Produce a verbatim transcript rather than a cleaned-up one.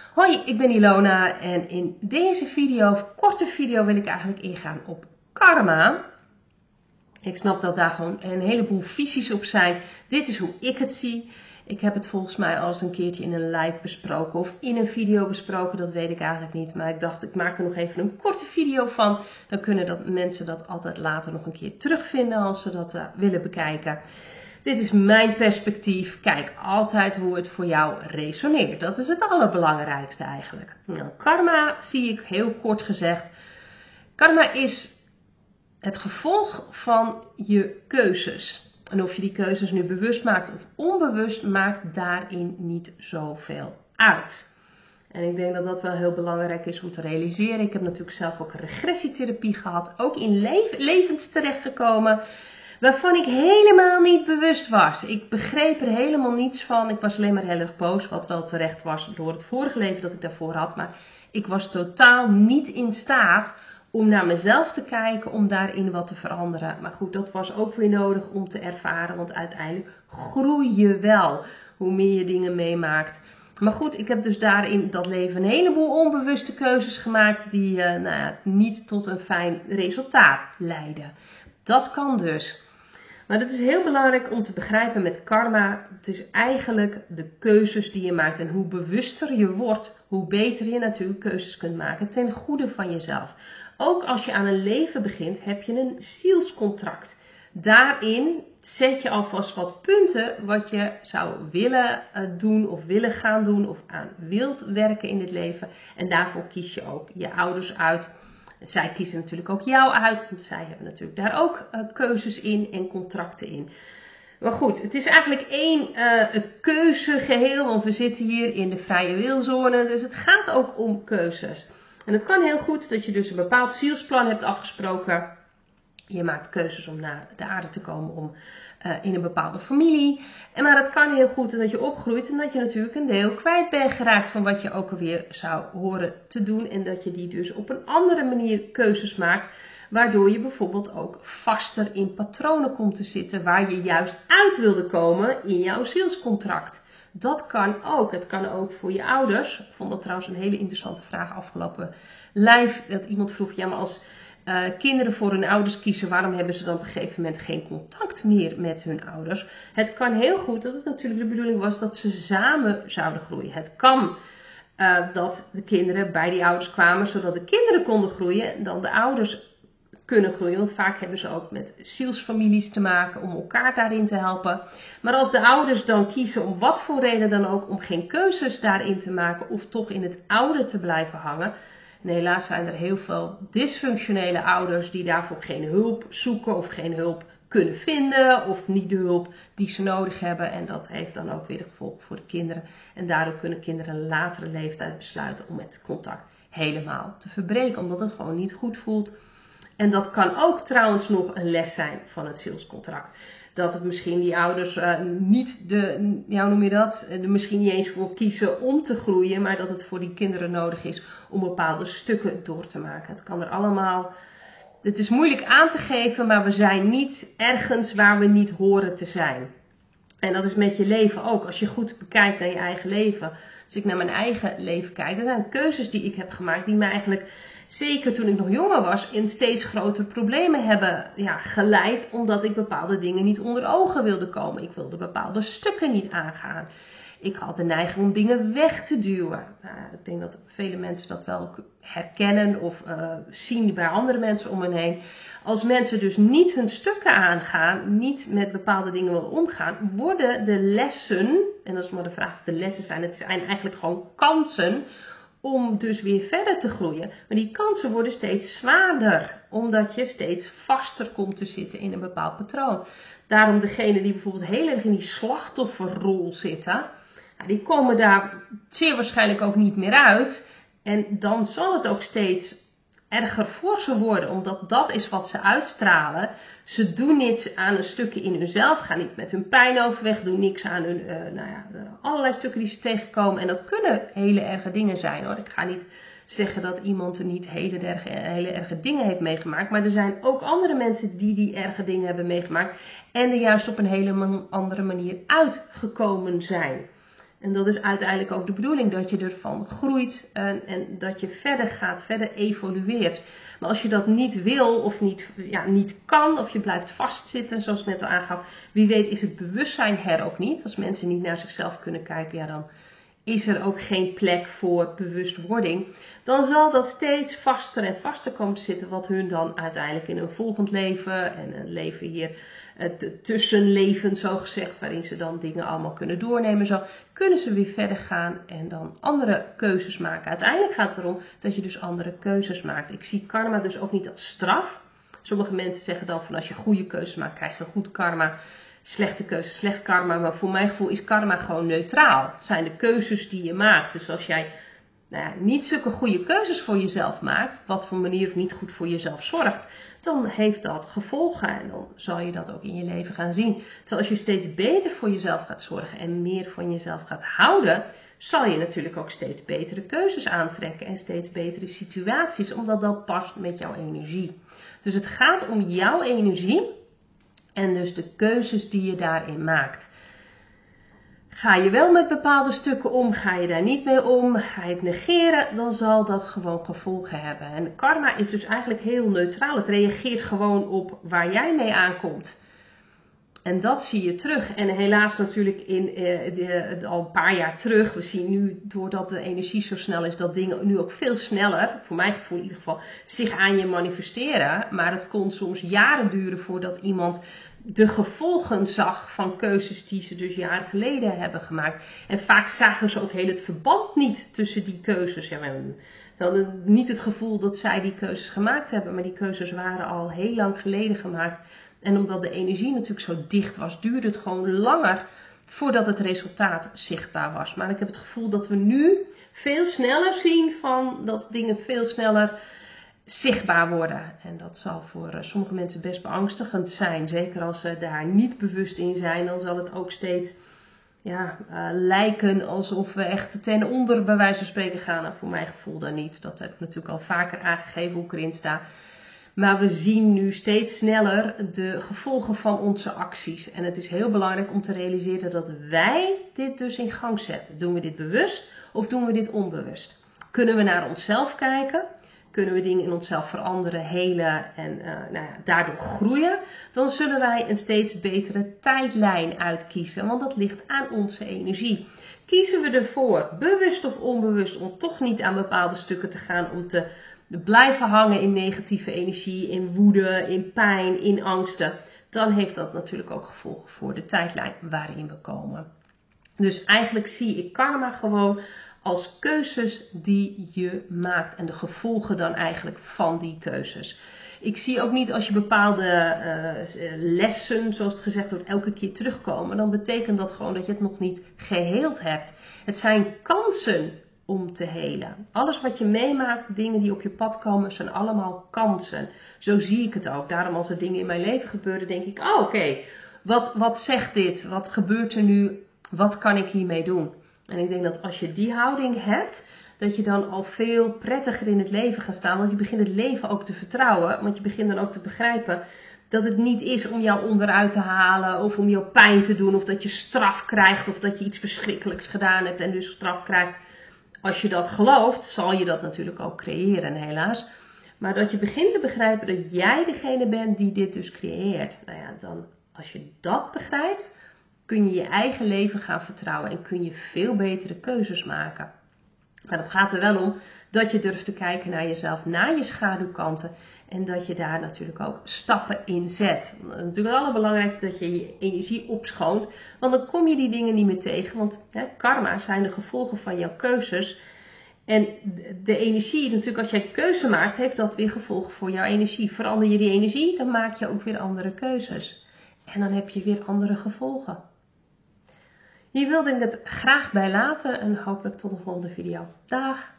Hoi, ik ben Ilona en in deze video, of korte video, wil ik eigenlijk ingaan op karma. Ik snap dat daar gewoon een heleboel visies op zijn. Dit is hoe ik het zie. Ik heb het volgens mij al eens een keertje in een live besproken of in een video besproken, dat weet ik eigenlijk niet. Maar ik dacht, ik maak er nog even een korte video van. Dan kunnen dat mensen dat altijd later nog een keer terugvinden als ze dat uh, willen bekijken. Dit is mijn perspectief. Kijk altijd hoe het voor jou resoneert. Dat is het allerbelangrijkste eigenlijk. Nou, karma zie ik heel kort gezegd. Karma is het gevolg van je keuzes. En of je die keuzes nu bewust maakt of onbewust, maakt daarin niet zoveel uit. En ik denk dat dat wel heel belangrijk is om te realiseren. Ik heb natuurlijk zelf ook een regressietherapie gehad. Ook in leven, levens terechtgekomen. Waarvan ik helemaal niet bewust was. Ik begreep er helemaal niets van. Ik was alleen maar heel erg boos. Wat wel terecht was door het vorige leven dat ik daarvoor had. Maar ik was totaal niet in staat om naar mezelf te kijken. Om daarin wat te veranderen. Maar goed, dat was ook weer nodig om te ervaren. Want uiteindelijk groei je wel. Hoe meer je dingen meemaakt. Maar goed, ik heb dus daarin dat leven een heleboel onbewuste keuzes gemaakt. Die uh, nou ja, niet tot een fijn resultaat leiden. Dat kan dus. Maar het is heel belangrijk om te begrijpen met karma. Het is eigenlijk de keuzes die je maakt. En hoe bewuster je wordt, hoe beter je natuurlijk keuzes kunt maken ten goede van jezelf. Ook als je aan een leven begint, heb je een zielscontract. Daarin zet je alvast wat punten wat je zou willen doen of willen gaan doen of aan wilt werken in dit leven. En daarvoor kies je ook je ouders uit. Zij kiezen natuurlijk ook jou uit, want zij hebben natuurlijk daar ook uh, keuzes in en contracten in. Maar goed, het is eigenlijk één uh, keuzegeheel, want we zitten hier in de vrije wilzone, dus het gaat ook om keuzes. En het kan heel goed dat je dus een bepaald zielsplan hebt afgesproken. Je maakt keuzes om naar de aarde te komen, om uh, in een bepaalde familie. En maar het kan heel goed dat je opgroeit en dat je natuurlijk een deel kwijt bent geraakt van wat je ook alweer zou horen te doen. En dat je die dus op een andere manier keuzes maakt. Waardoor je bijvoorbeeld ook vaster in patronen komt te zitten waar je juist uit wilde komen in jouw zielscontract. Dat kan ook. Het kan ook voor je ouders. Ik vond dat trouwens een hele interessante vraag afgelopen live. Dat iemand vroeg, ja maar als Uh, kinderen voor hun ouders kiezen, waarom hebben ze dan op een gegeven moment geen contact meer met hun ouders? Het kan heel goed dat het natuurlijk de bedoeling was dat ze samen zouden groeien. Het kan uh, dat de kinderen bij die ouders kwamen, zodat de kinderen konden groeien en dan de ouders kunnen groeien. Want vaak hebben ze ook met zielsfamilies te maken om elkaar daarin te helpen. Maar als de ouders dan kiezen, om wat voor reden dan ook, om geen keuzes daarin te maken of toch in het oude te blijven hangen. En helaas zijn er heel veel dysfunctionele ouders die daarvoor geen hulp zoeken of geen hulp kunnen vinden of niet de hulp die ze nodig hebben. En dat heeft dan ook weer de gevolgen voor de kinderen. En daardoor kunnen kinderen een latere leeftijd besluiten om het contact helemaal te verbreken, omdat het gewoon niet goed voelt. En dat kan ook trouwens nog een les zijn van het zielscontract. Dat het misschien die ouders uh, niet de, ja, hoe noem je dat, er misschien niet eens voor kiezen om te groeien, maar dat het voor die kinderen nodig is om bepaalde stukken door te maken. Het kan er allemaal, het is moeilijk aan te geven, maar we zijn niet ergens waar we niet horen te zijn. En dat is met je leven ook. Als je goed bekijkt naar je eigen leven. Als ik naar mijn eigen leven kijk, er zijn keuzes die ik heb gemaakt die mij eigenlijk, zeker toen ik nog jonger was, in steeds grotere problemen hebben ja, geleid. Omdat ik bepaalde dingen niet onder ogen wilde komen. Ik wilde bepaalde stukken niet aangaan. Ik had de neiging om dingen weg te duwen. Nou, ik denk dat vele mensen dat wel herkennen of uh, zien bij andere mensen om hen heen. Als mensen dus niet hun stukken aangaan, niet met bepaalde dingen willen omgaan, worden de lessen, en dat is maar de vraag of de lessen zijn, het zijn eigenlijk gewoon kansen om dus weer verder te groeien. Maar die kansen worden steeds zwaarder, omdat je steeds vaster komt te zitten in een bepaald patroon. Daarom degene die bijvoorbeeld heel erg in die slachtofferrol zitten, die komen daar zeer waarschijnlijk ook niet meer uit. En dan zal het ook steeds erger voor ze worden, omdat dat is wat ze uitstralen. Ze doen niets aan een stukje in hunzelf, gaan niet met hun pijn overweg, doen niks aan hun, uh, nou ja, allerlei stukken die ze tegenkomen. En dat kunnen hele erge dingen zijn hoor. Ik ga niet zeggen dat iemand er niet hele erge, hele erge dingen heeft meegemaakt, maar er zijn ook andere mensen die die erge dingen hebben meegemaakt en er juist op een hele andere manier uitgekomen zijn. En dat is uiteindelijk ook de bedoeling, dat je ervan groeit en, en dat je verder gaat, verder evolueert. Maar als je dat niet wil of niet, ja, niet kan, of je blijft vastzitten, zoals ik net al aangaf, wie weet is het bewustzijn er ook niet. Als mensen niet naar zichzelf kunnen kijken, ja, dan is er ook geen plek voor bewustwording. Dan zal dat steeds vaster en vaster komen te zitten, wat hun dan uiteindelijk in een volgend leven en een leven hier, het tussenleven zo gezegd, waarin ze dan dingen allemaal kunnen doornemen, zo kunnen ze weer verder gaan en dan andere keuzes maken. Uiteindelijk gaat het erom dat je dus andere keuzes maakt. Ik zie karma dus ook niet als straf. Sommige mensen zeggen dan van als je goede keuzes maakt, krijg je goed karma. Slechte keuzes, slecht karma. Maar voor mijn gevoel is karma gewoon neutraal. Het zijn de keuzes die je maakt. Dus als jij nou ja, niet zulke goede keuzes voor jezelf maakt, op wat voor manier of niet goed voor jezelf zorgt, dan heeft dat gevolgen en dan zal je dat ook in je leven gaan zien. Terwijl als je steeds beter voor jezelf gaat zorgen en meer van jezelf gaat houden, zal je natuurlijk ook steeds betere keuzes aantrekken en steeds betere situaties, omdat dat past met jouw energie. Dus het gaat om jouw energie en dus de keuzes die je daarin maakt. Ga je wel met bepaalde stukken om, ga je daar niet mee om, ga je het negeren, dan zal dat gewoon gevolgen hebben. En karma is dus eigenlijk heel neutraal. Het reageert gewoon op waar jij mee aankomt. En dat zie je terug. En helaas natuurlijk in, eh, de, al een paar jaar terug. We zien nu, doordat de energie zo snel is, dat dingen nu ook veel sneller, voor mijn gevoel in ieder geval, zich aan je manifesteren. Maar het kon soms jaren duren voordat iemand de gevolgen zag van keuzes die ze dus jaren geleden hebben gemaakt. En vaak zagen ze ook heel het verband niet tussen die keuzes. Ja, we hadden niet het gevoel dat zij die keuzes gemaakt hebben, maar die keuzes waren al heel lang geleden gemaakt. En omdat de energie natuurlijk zo dicht was, duurde het gewoon langer voordat het resultaat zichtbaar was. Maar ik heb het gevoel dat we nu veel sneller zien van dat dingen veel sneller zichtbaar worden. En dat zal voor sommige mensen best beangstigend zijn. Zeker als ze daar niet bewust in zijn, dan zal het ook steeds ja, uh, lijken alsof we echt ten onder bij wijze van spreken gaan. Nou, voor mijn gevoel dan niet. Dat heb ik natuurlijk al vaker aangegeven hoe ik erin sta. Maar we zien nu steeds sneller de gevolgen van onze acties. En het is heel belangrijk om te realiseren dat wij dit dus in gang zetten. Doen we dit bewust of doen we dit onbewust? Kunnen we naar onszelf kijken? Kunnen we dingen in onszelf veranderen, helen en uh, nou ja, daardoor groeien? Dan zullen wij een steeds betere tijdlijn uitkiezen. Want dat ligt aan onze energie. Kiezen we ervoor, bewust of onbewust, om toch niet aan bepaalde stukken te gaan, om te blijven hangen in negatieve energie, in woede, in pijn, in angsten, dan heeft dat natuurlijk ook gevolgen voor de tijdlijn waarin we komen. Dus eigenlijk zie ik karma gewoon als keuzes die je maakt en de gevolgen dan eigenlijk van die keuzes. Ik zie ook niet als je bepaalde uh, lessen, zoals het gezegd wordt, elke keer terugkomen, dan betekent dat gewoon dat je het nog niet geheeld hebt. Het zijn kansen om te helen. Alles wat je meemaakt, dingen die op je pad komen, zijn allemaal kansen. Zo zie ik het ook. Daarom als er dingen in mijn leven gebeuren, denk ik, oh oké, okay, wat, wat zegt dit? Wat gebeurt er nu? Wat kan ik hiermee doen? En ik denk dat als je die houding hebt, dat je dan al veel prettiger in het leven gaat staan. Want je begint het leven ook te vertrouwen. Want je begint dan ook te begrijpen dat het niet is om jou onderuit te halen of om jou pijn te doen. Of dat je straf krijgt of dat je iets verschrikkelijks gedaan hebt en dus straf krijgt. Als je dat gelooft, zal je dat natuurlijk ook creëren, helaas. Maar dat je begint te begrijpen dat jij degene bent die dit dus creëert. Nou ja, dan als je dat begrijpt, kun je je eigen leven gaan vertrouwen en kun je veel betere keuzes maken. Maar dat gaat er wel om dat je durft te kijken naar jezelf, naar je schaduwkanten. En dat je daar natuurlijk ook stappen in zet. Natuurlijk het allerbelangrijkste dat je je energie opschoont. Want dan kom je die dingen niet meer tegen. Want hè, karma zijn de gevolgen van jouw keuzes. En de energie, natuurlijk als jij keuze maakt, heeft dat weer gevolgen voor jouw energie. Verander je die energie, dan maak je ook weer andere keuzes. En dan heb je weer andere gevolgen. Hier wilde ik het graag bij laten en hopelijk tot de volgende video. Dag!